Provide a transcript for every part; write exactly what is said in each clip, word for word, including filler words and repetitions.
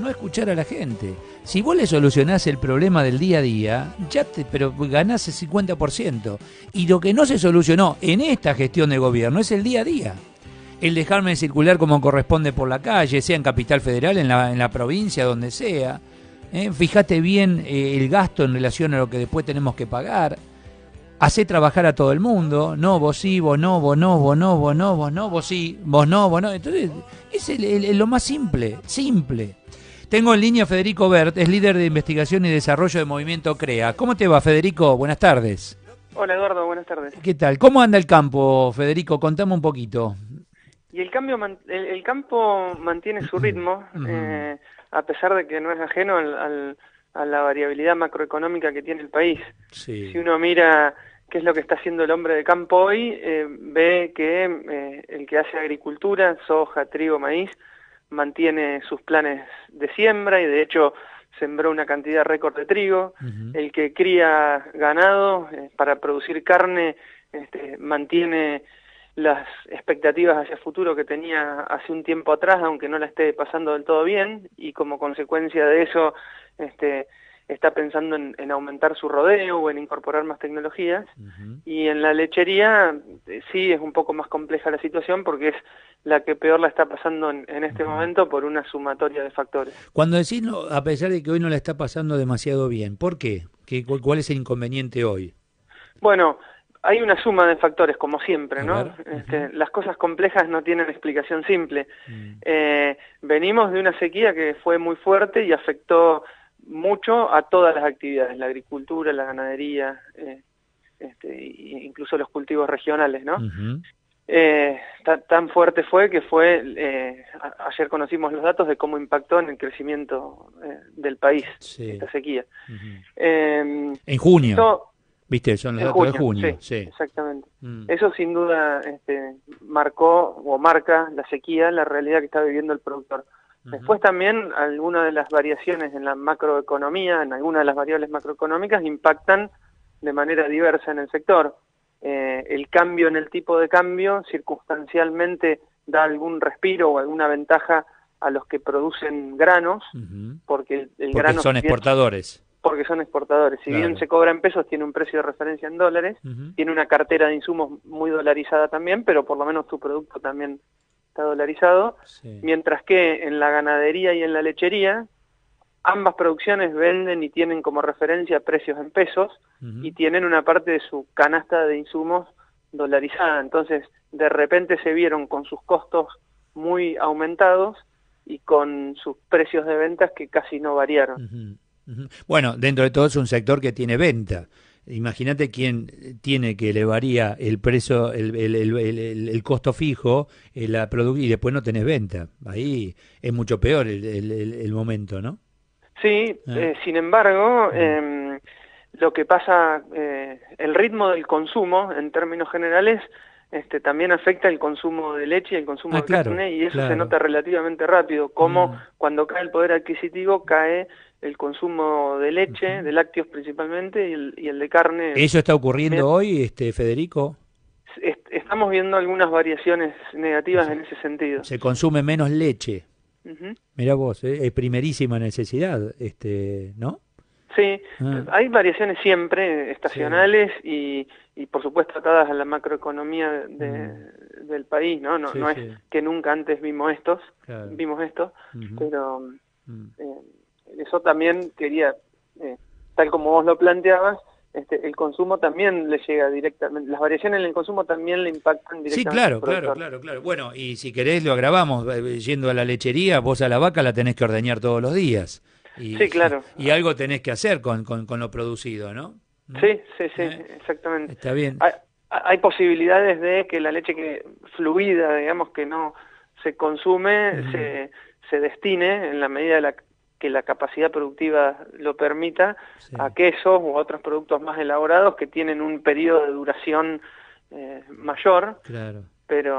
no escuchar a la gente. Si vos le solucionás el problema del día a día, ya te, pero ganás el cincuenta por ciento. Y lo que no se solucionó en esta gestión de gobierno es el día a día. El dejarme circular como corresponde por la calle, sea en Capital Federal, en la, en la provincia, donde sea. ¿Eh? Fíjate bien eh, el gasto en relación a lo que después tenemos que pagar. Hacé trabajar a todo el mundo. No, vos sí, vos no, vos no, vos no, vos no, vos no, vos sí, vos no, vos no. Entonces, es el, el, el, lo más simple, simple. Tengo en línea a Federico Bert, es líder de investigación y desarrollo de Movimiento CREA. ¿Cómo te va, Federico? Buenas tardes. Hola, Eduardo, buenas tardes. ¿Qué tal? ¿Cómo anda el campo, Federico? Contame un poquito. Y el cambio, el, el campo mantiene su ritmo, eh, a pesar de que no es ajeno al, al, a la variabilidad macroeconómica que tiene el país. Sí. Si uno mira qué es lo que está haciendo el hombre de campo hoy, eh, ve que eh, el que hace agricultura, soja, trigo, maíz, mantiene sus planes de siembra y de hecho sembró una cantidad récord de trigo. Uh-huh. El que cría ganado eh, para producir carne este, mantiene las expectativas hacia el futuro que tenía hace un tiempo atrás, aunque no la esté pasando del todo bien, y como consecuencia de eso este, está pensando en, en aumentar su rodeo o en incorporar más tecnologías. Uh-huh. Y en la lechería eh, sí es un poco más compleja la situación porque es la que peor la está pasando en, en este uh-huh. momento por una sumatoria de factores. Cuando decís, no, a pesar de que hoy no la está pasando demasiado bien, ¿por qué? ¿Qué ¿Cuál es el inconveniente hoy? Bueno, hay una suma de factores, como siempre, ¿no? Uh-huh. Este, las cosas complejas no tienen explicación simple. Uh-huh. Eh, venimos de una sequía que fue muy fuerte y afectó mucho a todas las actividades, la agricultura, la ganadería, eh, este, incluso los cultivos regionales, ¿no? Uh-huh. Eh, tan fuerte fue que fue, eh, a, ayer conocimos los datos de cómo impactó en el crecimiento eh, del país, sí. esta sequía. Uh-huh. eh, en junio. Esto, Viste, son los datos junio, de junio. Sí, sí. exactamente. Mm. Eso sin duda este, marcó o marca la sequía, la realidad que está viviendo el productor. Uh-huh. Después también algunas de las variaciones en la macroeconomía, en algunas de las variables macroeconómicas impactan de manera diversa en el sector. Eh, el cambio en el tipo de cambio circunstancialmente da algún respiro o alguna ventaja a los que producen granos, uh-huh. porque el, el porque grano... son exportadores. Porque son exportadores. Si claro. bien se cobra en pesos, tiene un precio de referencia en dólares, uh-huh. tiene una cartera de insumos muy dolarizada también, pero por lo menos tu producto también está dolarizado, sí. Mientras que en la ganadería y en la lechería, ambas producciones venden y tienen como referencia precios en pesos, uh-huh. y tienen una parte de su canasta de insumos dolarizada. Entonces, de repente se vieron con sus costos muy aumentados y con sus precios de ventas que casi no variaron. Uh-huh. Bueno, dentro de todo es un sector que tiene venta. Imagínate quién tiene que elevaría el precio, el, el, el, el, el costo fijo, la produ- y después no tenés venta. Ahí es mucho peor el, el, el momento, ¿no? Sí, ¿Eh? Eh, sin embargo, eh, lo que pasa, eh, el ritmo del consumo, en términos generales, este, también afecta el consumo de leche y el consumo ah, de claro, carne, y eso claro. se nota relativamente rápido, como mm. cuando cae el poder adquisitivo, cae el consumo de leche, uh-huh. de lácteos principalmente, y el, y el de carne. ¿Eso está ocurriendo bien. hoy, este Federico? Est- estamos viendo algunas variaciones negativas, o sea, en ese sentido. Se consume menos leche. Uh-huh. Mirá vos, ¿eh? Es primerísima necesidad, este, ¿no? Sí, ah. hay variaciones siempre estacionales, sí. y, y por supuesto atadas a la macroeconomía de, mm. del país, ¿no? No, sí, no sí. es que nunca antes vimos estos, claro. vimos esto, uh-huh. pero mm. eh, eso también quería, eh, tal como vos lo planteabas, este, el consumo también le llega directamente, las variaciones en el consumo también le impactan directamente. Sí, claro, claro, claro, claro. Bueno, y si querés lo agravamos, yendo a la lechería, vos a la vaca la tenés que ordeñar todos los días. Y, sí, claro. Y, y algo tenés que hacer con, con, con lo producido, ¿no? Sí, sí, sí, ¿Eh? exactamente. Está bien. Hay, hay posibilidades de que la leche que fluida, digamos, que no se consume, uh-huh. se, se destine, en la medida de la que la capacidad productiva lo permita, sí. a quesos u otros productos más elaborados que tienen un periodo de duración eh, mayor, claro. pero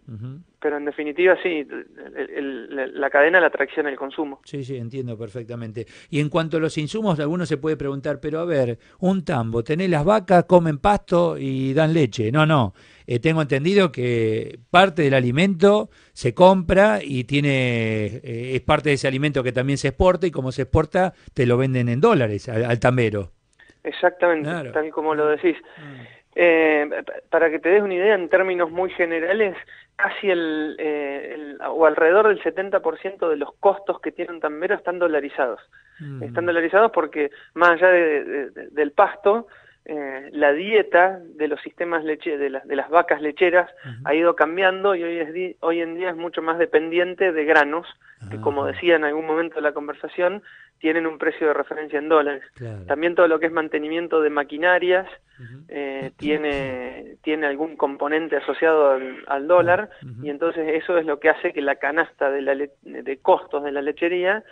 Uh-huh. Pero en definitiva sí, el, el, la cadena la tracciona el consumo. Sí, sí, entiendo perfectamente. Y en cuanto a los insumos, alguno se puede preguntar, pero a ver, un tambo, tenés las vacas, comen pasto y dan leche. No, no, eh, tengo entendido que parte del alimento se compra y tiene eh, es parte de ese alimento que también se exporta, y como se exporta, te lo venden en dólares al, al tambero. Exactamente, Claro. tal como lo decís. Mm. Eh, para que te des una idea, en términos muy generales, casi el, eh, el o alrededor del setenta por ciento de los costos que tiene un tambero están dolarizados. Mm. Están dolarizados porque, más allá de, de, de, del pasto, eh, la dieta de los sistemas leche, de, las, de las vacas lecheras uh-huh. ha ido cambiando, y hoy, es di, hoy en día es mucho más dependiente de granos, que, como decía en algún momento de la conversación, tienen un precio de referencia en dólares. Claro. También todo lo que es mantenimiento de maquinarias uh-huh. eh, tiene, tiene algún componente asociado al, al dólar, uh-huh. y entonces eso es lo que hace que la canasta de, la le, de costos de la lechería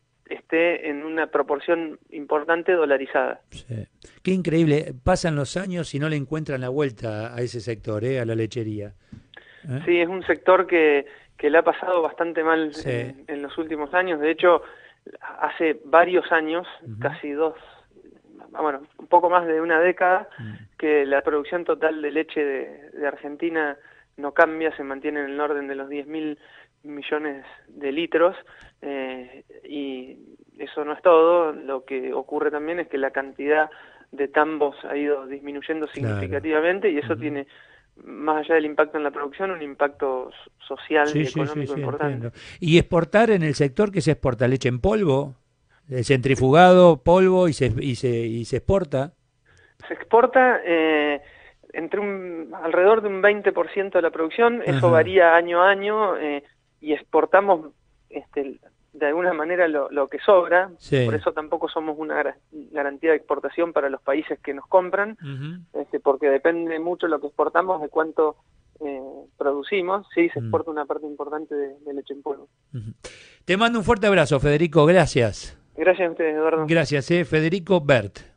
esté en una proporción importante dolarizada. Sí. Qué increíble, pasan los años y no le encuentran la vuelta a ese sector, ¿eh? A la lechería. ¿Eh? Sí, es un sector que, que le ha pasado bastante mal sí. en, en los últimos años. De hecho, hace varios años, uh-huh. casi dos, bueno, un poco más de una década, uh-huh. que la producción total de leche de, de Argentina no cambia, se mantiene en el orden de los diez mil millones de litros, eh, y eso no es todo. Lo que ocurre también es que la cantidad de tambos ha ido disminuyendo significativamente, claro. y eso uh-huh. tiene, más allá del impacto en la producción, un impacto social sí, y económico sí, sí, importante. Entiendo. ¿Y exportar en el sector qué se exporta? ¿Leche en polvo? ¿Centrifugado, polvo y se, y se, y se exporta? Se exporta eh, entre un, alrededor de un veinte por ciento de la producción, eso Ajá. varía año a año, eh, y exportamos este, de alguna manera lo, lo que sobra, sí. por eso tampoco somos una garantía de exportación para los países que nos compran, uh-huh. este, porque depende mucho lo que exportamos de cuánto eh, producimos. Sí, se exporta uh-huh. una parte importante de, de leche en polvo. Uh-huh. Te mando un fuerte abrazo, Federico, gracias. Gracias a ustedes, Eduardo. Gracias, eh, Federico Bert.